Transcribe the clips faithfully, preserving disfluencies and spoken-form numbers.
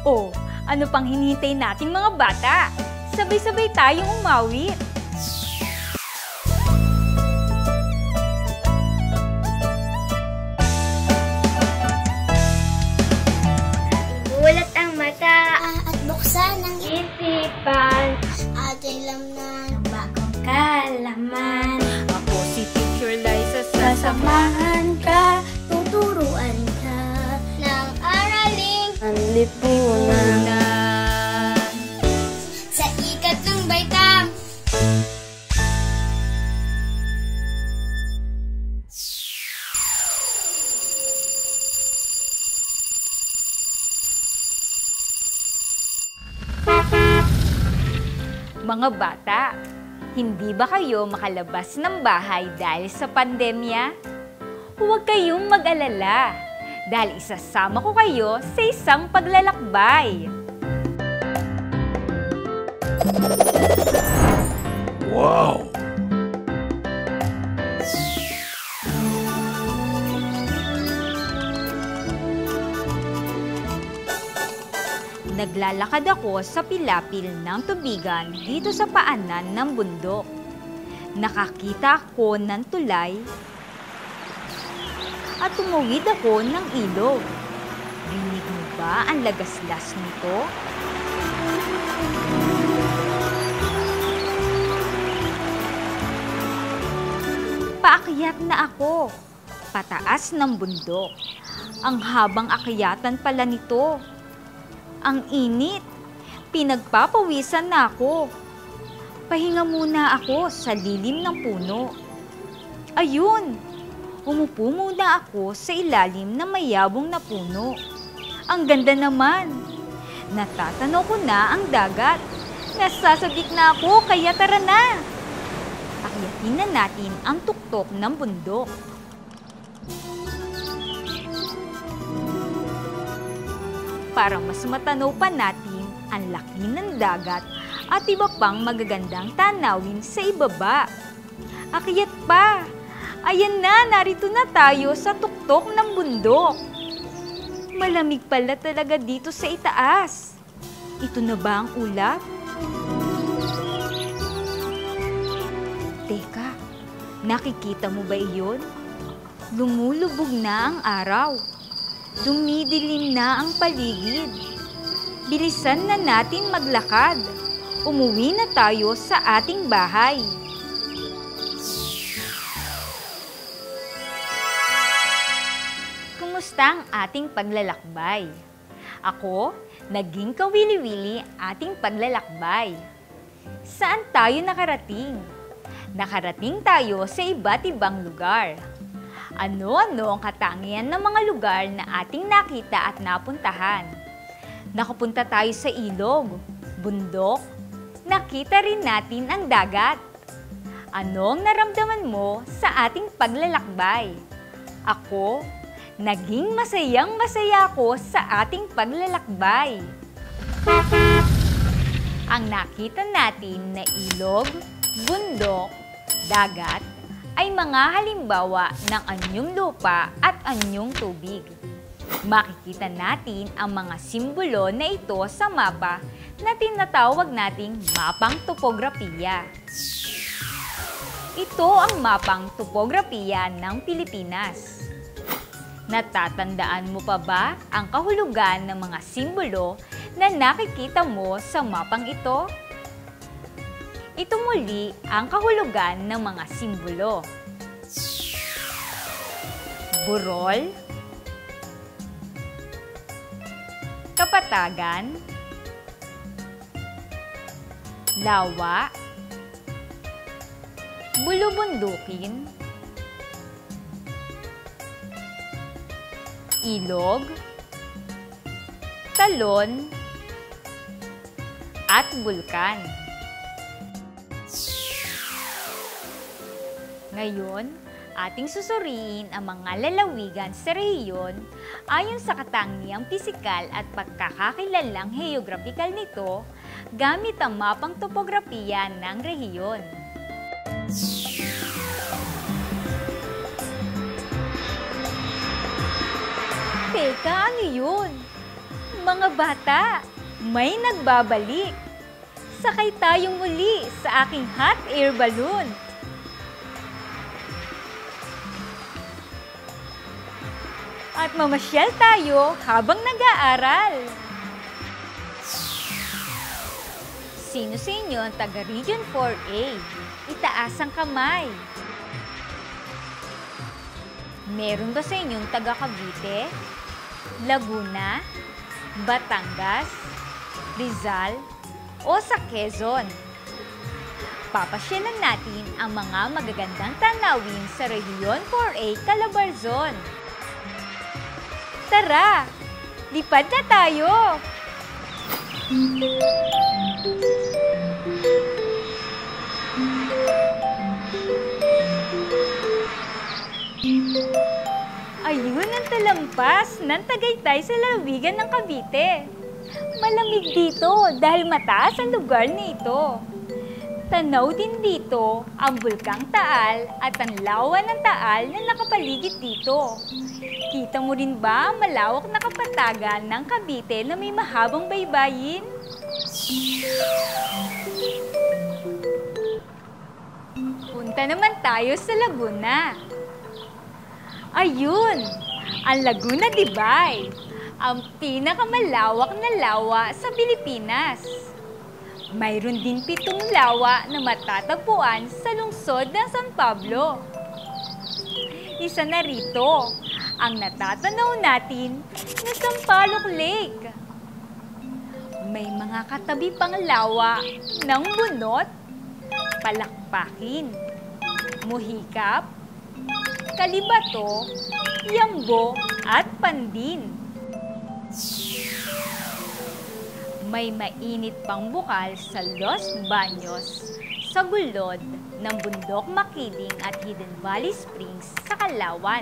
O, ano pang hinihintay nating mga bata? Sabay-sabay tayong umawit. Ibulat ang mata at buksan ang isipan. Ating lamnan ng bagong kalaman. Ako si Teacher Liza, Sasamahan ka, tuturuan ka ng araling lipunan. Sa ikatlong baitang Mga bata, hindi ba kayo makalabas ng bahay dahil sa pandemya? Huwag kayong mag-alala dahil isasama ko kayo sa isang paglalakbay. Wow! Naglalakad ako sa pilapil ng tubigan dito sa paanan ng bundok. Nakakita ako ng tulay at tumawid ako ng ilog. Rinig mo ba ang lagaslas nito? Paakyat na ako, pataas ng bundok. Ang habang akyatan pala nito. Ang init, pinagpapawisan na ako. Pahinga muna ako sa lilim ng puno. Ayun, umupo muna ako sa ilalim ng mayabong na puno. Ang ganda naman. Natatanaw ko na ang dagat. Nasasabik na ako, kaya tara na. Akyatin na natin ang tuktok ng bundok. Para mas matanaw pa natin ang laki ng dagat at iba pang magagandang tanawin sa ibaba. Akyat pa! Ayan na, narito na tayo sa tuktok ng bundok. Malamig pala talaga dito sa itaas. Ito na ba ang ulap? Teka, nakikita mo ba iyon? Lumulubog na ang araw. Dumidilim na ang paligid. Bilisan na natin maglakad. Umuwi na tayo sa ating bahay. Kumusta ang ating paglalakbay? Ako, naging kawili-wili ating paglalakbay. Saan tayo nakarating? Nakarating tayo sa iba't ibang lugar. Ano-ano ang katangian ng mga lugar na ating nakita at napuntahan? Nakapunta tayo sa ilog, bundok, nakita rin natin ang dagat. Ano ang naramdaman mo sa ating paglalakbay? Ako, naging masayang masaya ako sa ating paglalakbay. Ang nakita natin na ilog, bundok, dagat, ay mga halimbawa ng anyong lupa at anyong tubig. Makikita natin ang mga simbolo na ito sa mapa na tinatawag nating mapang topografiya. Ito ang mapang topografiya ng Pilipinas. Natatandaan mo pa ba ang kahulugan ng mga simbolo na nakikita mo sa mapang ito? Ito muli ang kahulugan ng mga simbolo. Burol, kapatagan, lawa, bulubundukin, ilog, talon, at bulkan. Ngayon, ating susuriin ang mga lalawigan sa rehiyon ayon sa katangiang pisikal at pagkakakilalang heographical nito gamit ang mapang topografiya ng rehiyon. Teka, ano yun? Mga bata, may nagbabalik. Sakay tayong muli sa aking hot air balloon. At mamasyal tayo habang nag-aaral. Sino sa inyo ang taga Region four A? Itaas ang kamay. Meron ba sa inyong taga Cavite, Laguna, Batangas, Rizal, o sa Quezon? Papasyalan natin ang mga magagandang tanawin sa Region four A Calabarzon. Tara, lipad na tayo! Ayun ang talampas ng Tagaytay sa Lalawigan ng Cavite. Malamig dito dahil mataas ang lugar nito. Tanaw din dito ang Bulkang Taal at ang lawa ng Taal na nakapaligid dito. Kita mo rin ba ang malawak na kapatagan ng Cavite na may mahabang baybayin? Punta naman tayo sa Laguna. Ayun, ang Laguna de Bay, ang pinakamalawak na lawa sa Pilipinas. Mayroon din pitong lawa na matatagpuan sa lungsod ng San Pablo. Isa na rito, ang natatanaw natin na Sampaloc Lake. May mga katabi pang lawa ng Bunot, Palakpakin, Muhikap, Kalibato, Yambo, at Pandin. May mainit pang bukal sa Los Baños, sa gulod ng Bundok Makiling at Hidden Valley Springs sa Kalawan.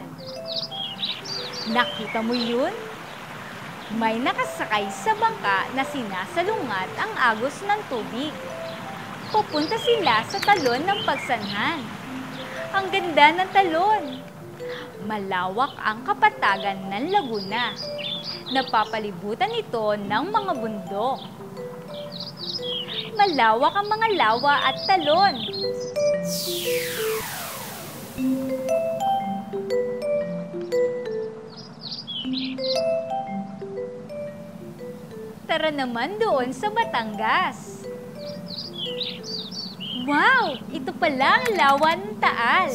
Nakita mo yun? May nakasakay sa bangka na sinasalungat ang agos ng tubig. Pupunta sila sa talon ng Pagsanhan. Ang ganda ng talon. Malawak ang kapatagan ng Laguna. Napapalibutan ito ng mga bundok. Malawak ang mga lawa at talon. Tara naman doon sa Batangas. Wow! Ito pala ang lawa ng Taal.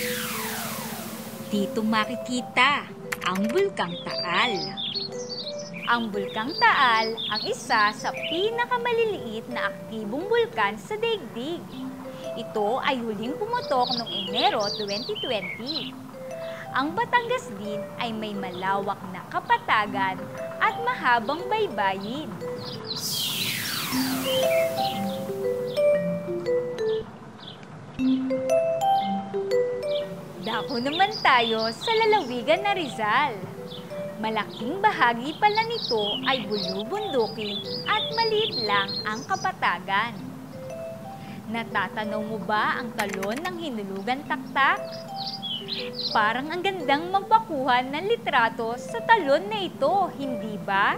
Dito makikita ang Bulkang Taal. Ang Bulkang Taal ang isa sa pinakamaliliit na aktibong bulkan sa daigdig. Ito ay huling pumutok noong Enero twenty twenty. Ang Batangas din ay may malawak na kapatagan at mahabang baybayin. Dako naman tayo sa lalawigan na Rizal. Malaking bahagi pala nito ay bulubundukin at maliit lang ang kapatagan. Natatanaw mo ba ang talon ng hinulugan taktak? Parang ang gandang magpakuha ng litrato sa talon na ito, hindi ba?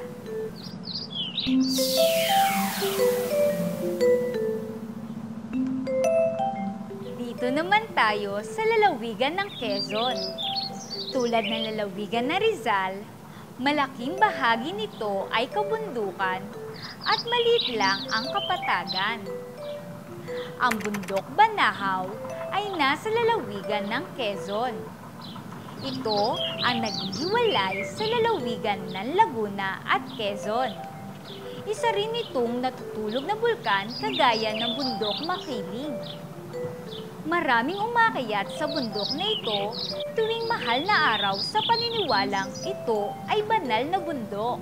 Dito naman tayo sa lalawigan ng Quezon. Tulad ng lalawigan na Rizal, malaking bahagi nito ay kabundukan at maliit lang ang kapatagan. Ang bundok Banahaw ay nasa lalawigan ng Quezon. Ito ang naghihiwalay sa lalawigan ng Laguna at Quezon. Isa rin itong natutulog na bulkan kagaya ng bundok Makiling. Maraming umakyat sa bundok na ito tuwing mahal na araw sa paniniwalang ito ay banal na bundok.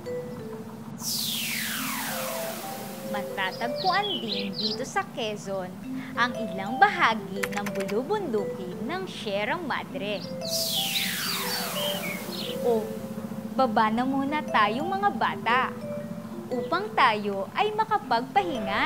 Matatagpuan din dito sa Quezon ang ilang bahagi ng bulubundukin ng Sierra Madre. O, baba na muna tayo mga bata upang tayo ay makapagpahinga.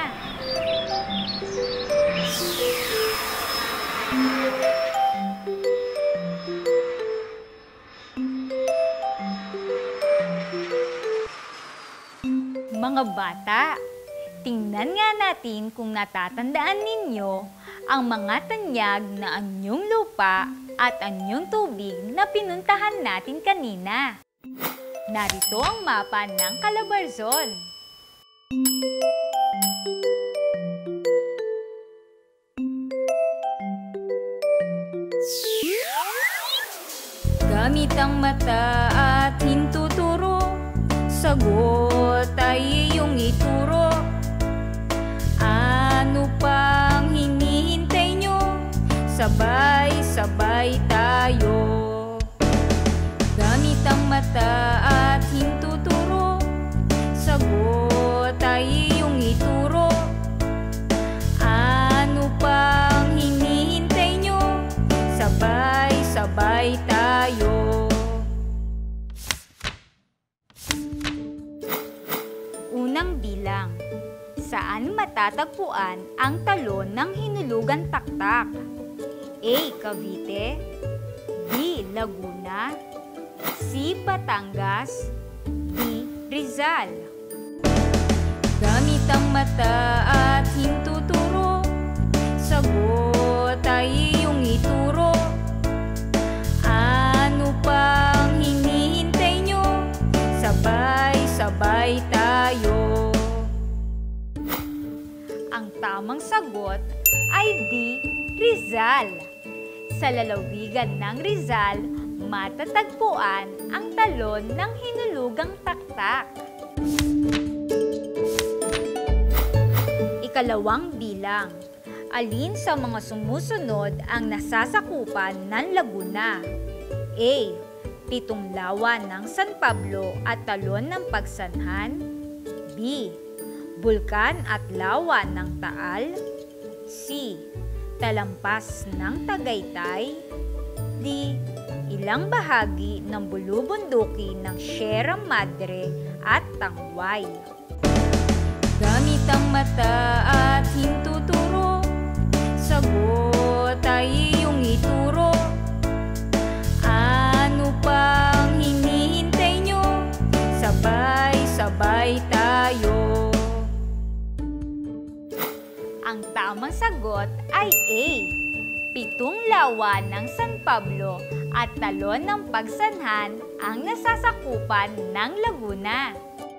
Mga bata, tingnan nga natin kung natatandaan ninyo ang mga tanyag na anyong lupa at anyong tubig na pinuntahan natin kanina. Narito ang mapa ng Calabarzon. Gamit ang mata at hintuturo, sagot ay iyong ituro. Ano pang hinihintay nyo? Sabay-sabay tayo. Gamit ang mata at hintuturo, sagot ay iyong ituro. Ano pang hinihintay nyo? Sabay-sabay tayo. Unang bilang. Saan matatagpuan ang talon ng hinulugang taktak? A. Cavite, B. Laguna, C. Batangas, D. Rizal. Gamit ang mata at hintuturo, sagot ay iyong ituro. Ano pang hinihintay nyo? Sabay-sabay tayo. Ang tamang sagot ay D. Rizal. Sa lalawigan ng Rizal, matatagpuan ang talon ng hinulugang taktak. Ikalawang bilang. Alin sa mga sumusunod ang nasasakupan ng Laguna? A. Pitong lawa ng San Pablo at talon ng Pagsanhan. B. Bulkan at lawa ng Taal. C. Talampas ng Tagaytay. D. Ilang bahagi ng bulubunduki ng Sierra Madre at Tangway. Gamit ang mata at hintuturo, sagot ay iyong ituro. Ano pang hinihintay nyo? Sabay-sabay tayo. Ang tamang sagot ay A. Pitong lawa ng San Pablo at talon ng Pagsanhan ang nasasakupan ng Laguna.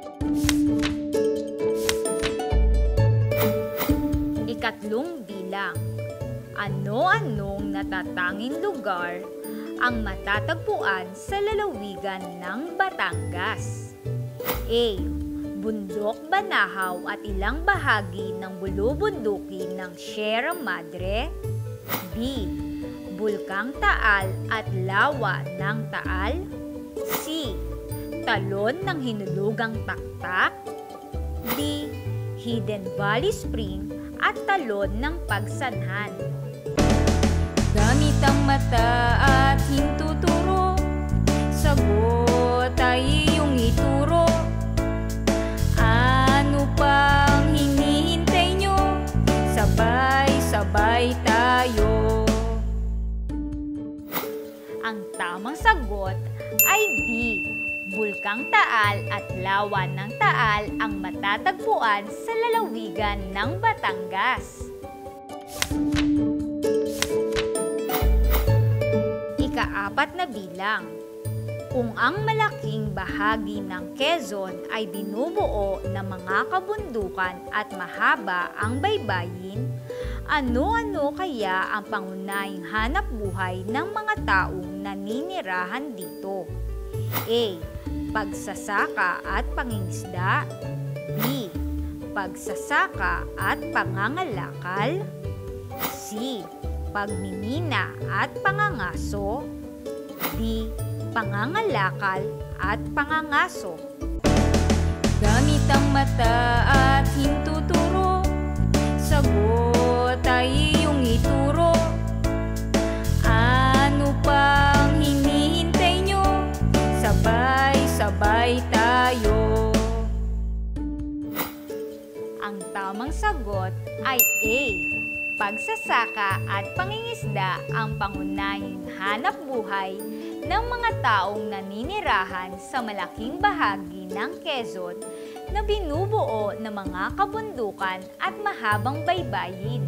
Ikatlong bilang. Ano-anong natatanging lugar ang matatagpuan sa lalawigan ng Batangas? A. Bundok Banahaw at ilang bahagi ng bulubunduki ng Sierra Madre. B. Bulkang Taal at lawa ng Taal. C. Talon ng hinulugang taktak. D. Hidden Valley Spring at talon ng Pagsanhan. Gamit ang mata at hintuturo, sagot ay iyong ituro. Ano pang hinihintay nyo? Sabay-sabay tayo. Ang tamang sagot ay B. Bulkang Taal at lawa ng Taal ang matatagpuan sa lalawigan ng Batangas. Ikaapat na bilang. Kung ang malaking bahagi ng Quezon ay binubuo ng mga kabundukan at mahaba ang baybayin, ano-ano kaya ang pangunahing hanap buhay ng mga taong naninirahan dito? A. Pagsasaka at pangingisda. B. Pagsasaka at pangangalakal. C. Pagmimina at pangangaso. D. Pangangalakal at pangangaso. Gamit ang mata at hintuturo, sagot ay iyong ituro. Ano pang hinihintay nyo? Sabay-sabay tayo. Ang tamang sagot ay A. Pagsasaka at pangingisda ang pangunahing hanap buhay ng mga taong naninirahan sa malaking bahagi ng Quezon, na binubuo ng mga kabundukan at mahabang baybayin.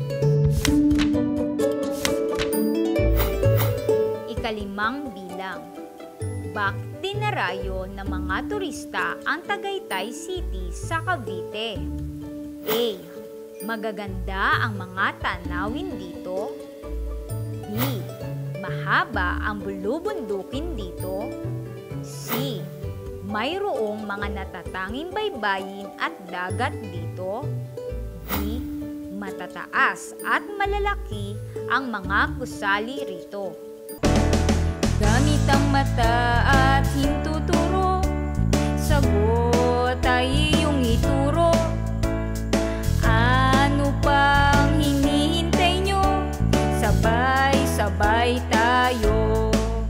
Ikalimang bilang. Bakit dinarayo ng mga turista ang Tagaytay City sa Cavite? A. Magaganda ang mga tanawin dito. B. Mahaba ang bulubundukin dito. C. Mayroong mga natatanging baybayin at dagat dito. D. Matataas at malalaki ang mga gusali rito. Gamit ang mata at hintuturo, sagot ay iyong ituro. Ano pang hinihintay nyo? Sabay-sabay tayo.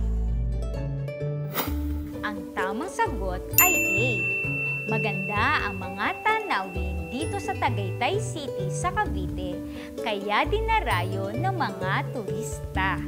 Ang tamang sagot ay A. Maganda ang mga tanawin dito sa Tagaytay City sa Cavite, kaya dinarayo ng mga turista.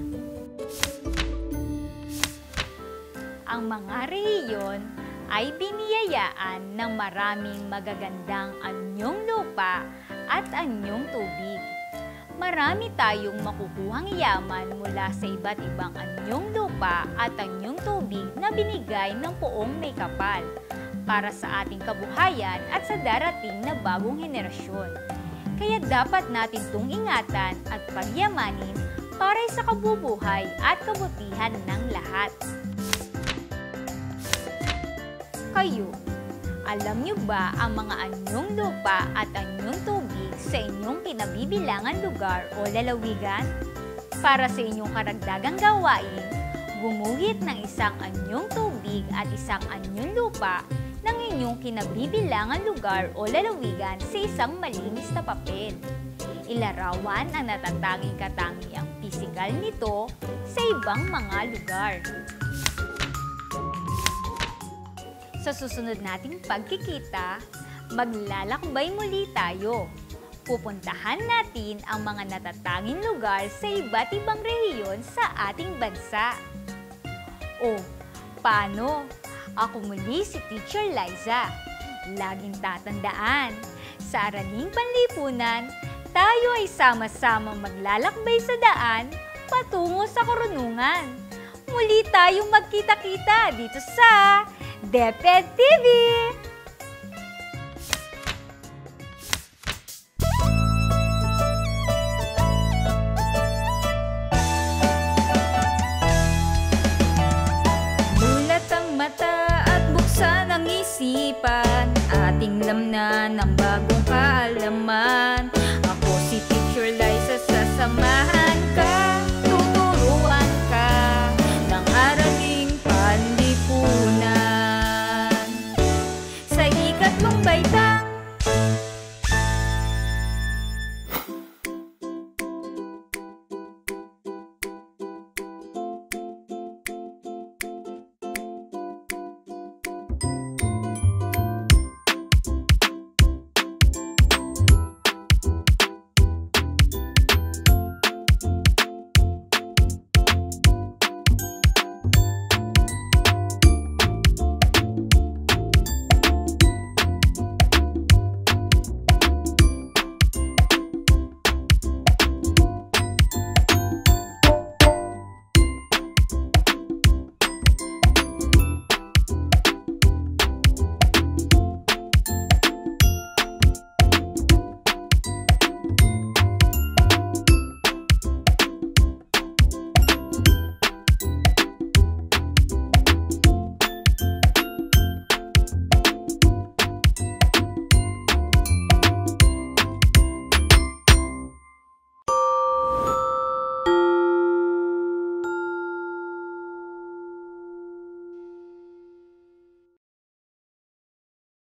Ang mga rehiyon ay biniyayaan ng maraming magagandang anyong lupa at anyong tubig. Marami tayong makukuhang yaman mula sa iba't ibang anyong lupa at anyong tubig na binigay ng Poong May Kapal para sa ating kabuhayan at sa darating na bagong henerasyon. Kaya dapat natin itong ingatan at pagyamanin para sa kabubuhay at kabutihan ng lahat. Kayo, alam niyo ba ang mga anyong lupa at anyong tubig sa inyong kinabibilangan lugar o lalawigan? Para sa inyong karagdagang gawain, gumuhit ng isang anyong tubig at isang anyong lupa ng inyong kinabibilangan lugar o lalawigan sa isang malinis na papel. Ilarawan ang natatanging katangiang pisikal nito sa ibang mga lugar. Sa susunod nating pagkikita, maglalakbay muli tayo. Pupuntahan natin ang mga natatanging lugar sa iba't ibang rehiyon sa ating bansa. O, paano? Ako muli si Teacher Liza. Laging tatandaan, sa Araling Panlipunan, tayo ay sama-sama maglalakbay sa daan patungo sa karunungan. Muli tayong magkita-kita dito sa DepEd T V! Mulat ang mata at buksan ang isipan, ating lamnan ng bagong kaalaman.